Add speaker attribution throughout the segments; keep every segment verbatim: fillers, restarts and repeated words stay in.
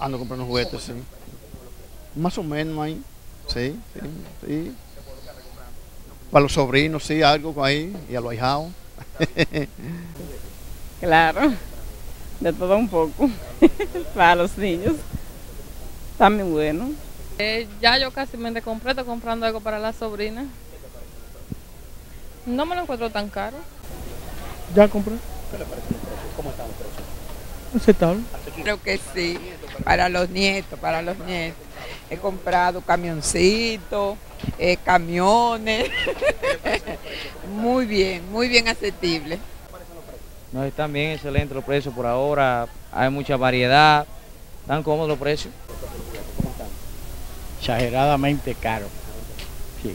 Speaker 1: Ando comprando juguetes, sí. Más o menos ahí. Sí, sí, sí. Para los sobrinos, sí, algo ahí. Y a los ahijados.
Speaker 2: Claro, de todo un poco. Para los niños. Está muy bueno.
Speaker 3: Eh, ya yo casi me compré, estoy comprando algo para la sobrina. No me lo encuentro tan caro.
Speaker 4: ¿Ya compré?
Speaker 5: ¿Qué le parece los precios? ¿Cómo están los precios?
Speaker 4: Aceptable.
Speaker 6: Creo que sí, para los nietos, para los nietos. He comprado camioncitos, eh, camiones. Muy bien, muy bien asequible.
Speaker 7: No, están bien, excelentes los precios por ahora, hay mucha variedad, están cómodos los precios.
Speaker 5: ¿Cómo están?
Speaker 4: Exageradamente caro. Sí.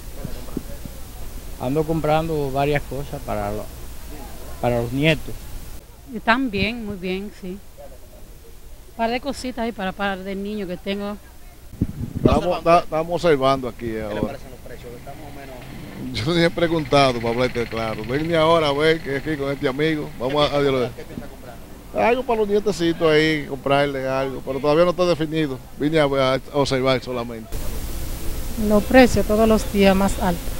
Speaker 4: Ando comprando varias cosas para, lo- para los nietos.
Speaker 8: Están bien, muy bien, sí. Un par de cositas ahí para par de niños que tengo.
Speaker 9: Estamos, da- estamos observando aquí
Speaker 5: ¿Qué le
Speaker 9: ahora.
Speaker 5: parecen los precios? Están más o menos...
Speaker 9: Yo ni he preguntado para hablarte claro. Venme ahora a ver que aquí con este amigo. Vamos a, a dialogar.
Speaker 5: ¿Qué piensa comprar?
Speaker 9: Algo para los nietecitos ahí, comprarle algo, pero todavía no está definido. Vine a, a observar solamente.
Speaker 10: Los precios todos los días más altos.